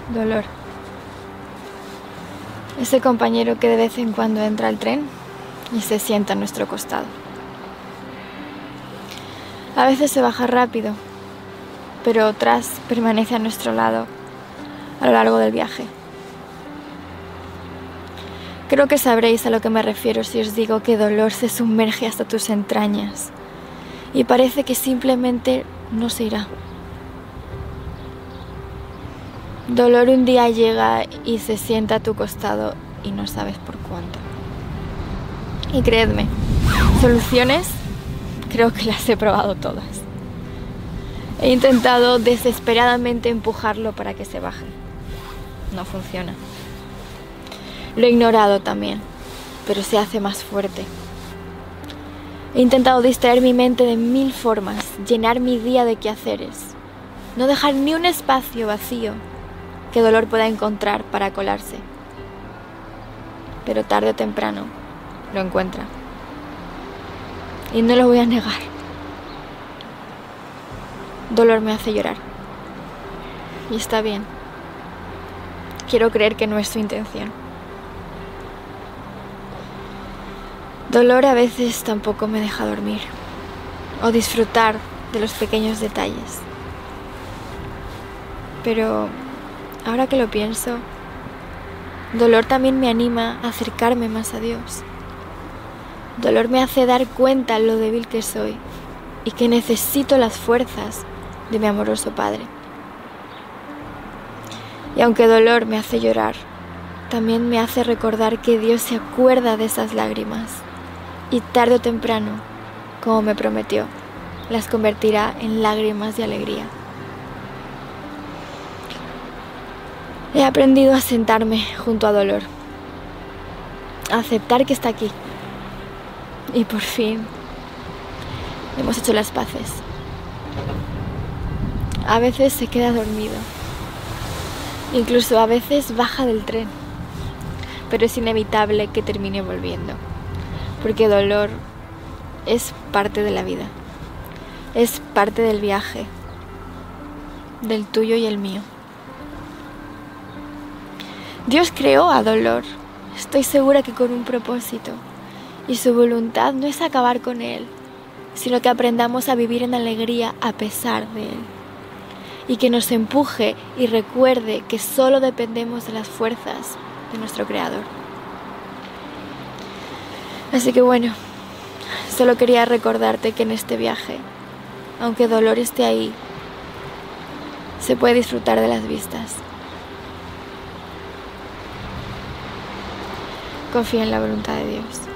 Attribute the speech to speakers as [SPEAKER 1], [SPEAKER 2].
[SPEAKER 1] Dolor. Ese compañero que de vez en cuando entra al tren y se sienta a nuestro costado. A veces se baja rápido, pero otras permanece a nuestro lado a lo largo del viaje. Creo que sabréis a lo que me refiero si os digo que dolor se sumerge hasta tus entrañas y parece que simplemente no se irá. Dolor un día llega y se sienta a tu costado y no sabes por cuánto. Y creedme, soluciones creo que las he probado todas. He intentado desesperadamente empujarlo para que se baje. No funciona. Lo he ignorado también, pero se hace más fuerte. He intentado distraer mi mente de 1000 formas, llenar mi día de quehaceres, no dejar ni un espacio vacío que dolor pueda encontrar para colarse. Pero tarde o temprano lo encuentra. Y no lo voy a negar. Dolor me hace llorar. Y está bien. Quiero creer que no es su intención. Dolor a veces tampoco me deja dormir o disfrutar de los pequeños detalles. Pero ahora que lo pienso, dolor también me anima a acercarme más a Dios. Dolor me hace dar cuenta lo débil que soy y que necesito las fuerzas de mi amoroso Padre. Y aunque dolor me hace llorar, también me hace recordar que Dios se acuerda de esas lágrimas y tarde o temprano, como me prometió, las convertirá en lágrimas de alegría. He aprendido a sentarme junto a dolor, a aceptar que está aquí. Y por fin hemos hecho las paces. A veces se queda dormido, incluso a veces baja del tren, pero es inevitable que termine volviendo, porque dolor es parte de la vida, es parte del viaje, del tuyo y el mío. Dios creó a dolor, estoy segura que con un propósito, y su voluntad no es acabar con él, sino que aprendamos a vivir en alegría a pesar de él, y que nos empuje y recuerde que solo dependemos de las fuerzas de nuestro Creador. Así que bueno, solo quería recordarte que en este viaje, aunque dolor esté ahí, se puede disfrutar de las vistas. Confía en la voluntad de Dios.